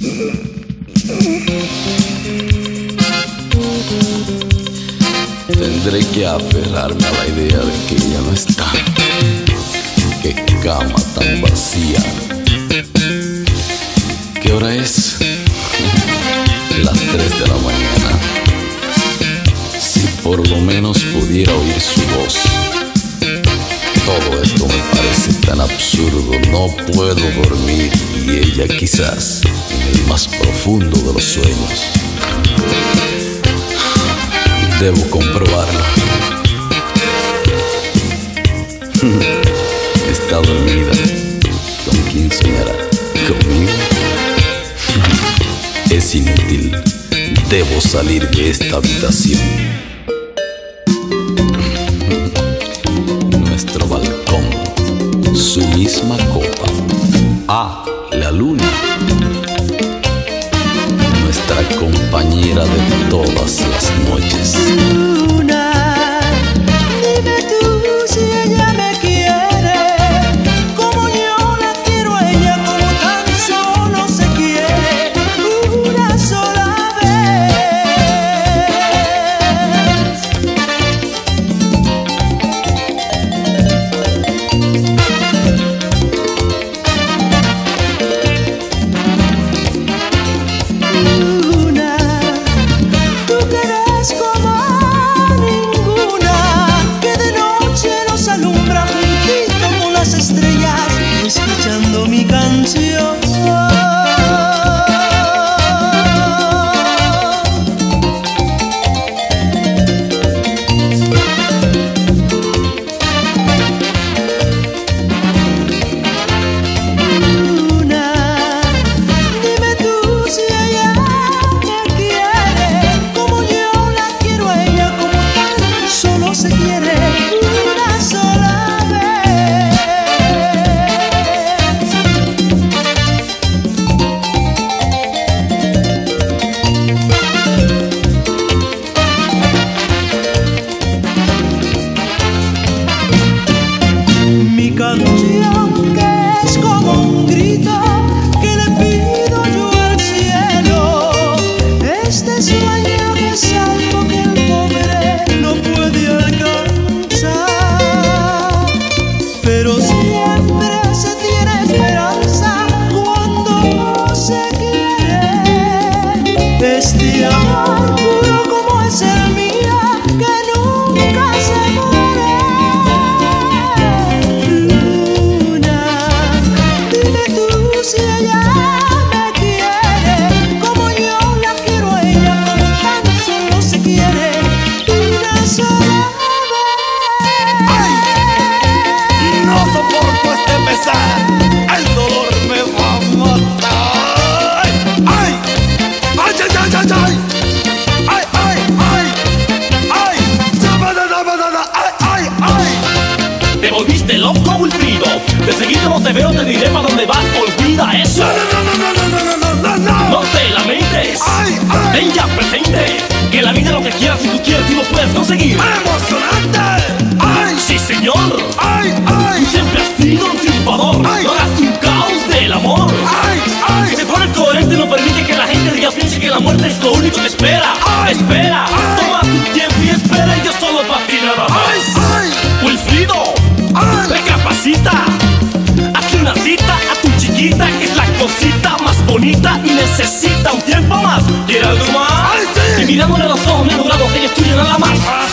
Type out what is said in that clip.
Tendré que aferrarme a la idea de que ella no está. Qué cama tan vacía. ¿Qué hora es? Las 3 de la mañana. Si por lo menos pudiera oír su voz. Todo esto me parece tan absurdo. No puedo dormir y ella quizás en el más profundo de los sueños. Debo comprobarlo. Está dormida. ¿Con quién soñará? ¿Conmigo? Es inútil. Debo salir de esta habitación. Nuestro balcón, su misma copa. Ah, la luna. Nuestra compañera de todas las noches. Luna, dime tú si ella me quiere, como yo la quiero a ella, como tan solo se quiere una sola escuchando mi canción. Luna, dime tú si ella me quiere, como yo la quiero a ella, como tan solo se quiere una sola vez. Mi canción que es como un grito que le pido yo al cielo. Este sueño que es algo que el pobre no puede alcanzar, pero siempre se tiene esperanza cuando se quiere. Este amor puro como es el mío que nunca se muere. Si ella me quiere, como yo la quiero a ella, como tan solo se quiere una sola vez. ¡Ay! No soporto este pesar, el dolor me va a matar. ¡Ay! ¡Ay! ¡Ay, ay, ay, ay, ay! ¡Ay, ay, ay! ¡Ay! ¡Ay, ay, ay! Te volviste loco, Wilfrido. De seguido no te veo, te diré para dónde vas. Olvida eso. No te lamentes. Ten ya presente que la vida es lo que quieras, si tú quieres, tú lo puedes conseguir. ¡Emocionante! ¡Ay! Sí, señor. ¡Ay, ay! Tú siempre has sido un triunfador. No hagas un caos del amor. ¡Ay, ay! Mejor el coherente no permite que la gente diga, piense que la muerte es lo único que espera. Espera, toma tu tiempo y espera, y yo solo para ti nada más. Wilfrido, recapacita. Hazle una cita a tu chiquita, que es la cosita más bonita y necesita un tiempo más. ¿Quiere algo más? ¡Ay, sí! Y mirándole a los ojos me ha jurado que ella es tuya nada más.